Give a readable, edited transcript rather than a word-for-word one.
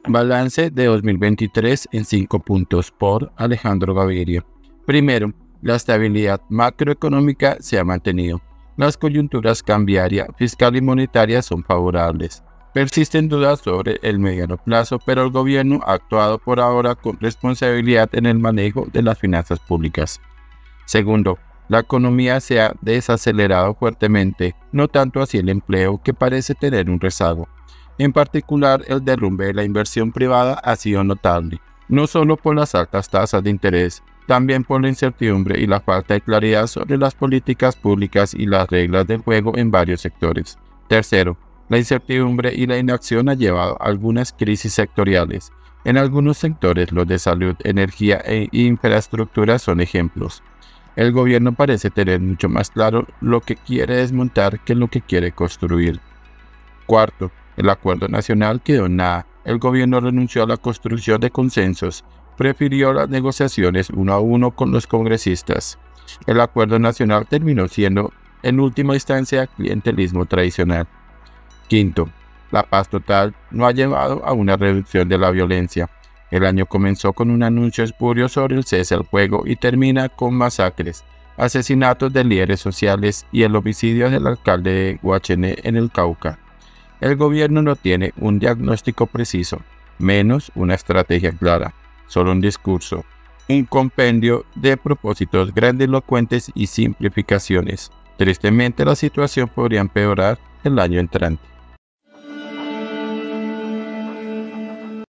Balance de 2023 en 5 puntos por Alejandro Gaviria. Primero, la estabilidad macroeconómica se ha mantenido. Las coyunturas cambiaria, fiscal y monetaria son favorables. Persisten dudas sobre el mediano plazo, pero el gobierno ha actuado por ahora con responsabilidad en el manejo de las finanzas públicas. Segundo, la economía se ha desacelerado fuertemente, no tanto así el empleo, que parece tener un rezago. En particular, el derrumbe de la inversión privada ha sido notable, no solo por las altas tasas de interés, también por la incertidumbre y la falta de claridad sobre las políticas públicas y las reglas del juego en varios sectores. Tercero, la incertidumbre y la inacción ha llevado a algunas crisis sectoriales. En algunos sectores, los de salud, energía e infraestructura son ejemplos. El gobierno parece tener mucho más claro lo que quiere desmontar que lo que quiere construir. Cuarto, el acuerdo nacional quedó en nada. El gobierno renunció a la construcción de consensos, prefirió las negociaciones uno a uno con los congresistas. El acuerdo nacional terminó siendo, en última instancia, clientelismo tradicional. Quinto, la paz total no ha llevado a una reducción de la violencia. El año comenzó con un anuncio espurio sobre el cese al fuego y termina con masacres, asesinatos de líderes sociales y el homicidio del alcalde de Guachené en el Cauca. El gobierno no tiene un diagnóstico preciso, menos una estrategia clara, solo un discurso, un compendio de propósitos grandilocuentes y simplificaciones. Tristemente, la situación podría empeorar el año entrante.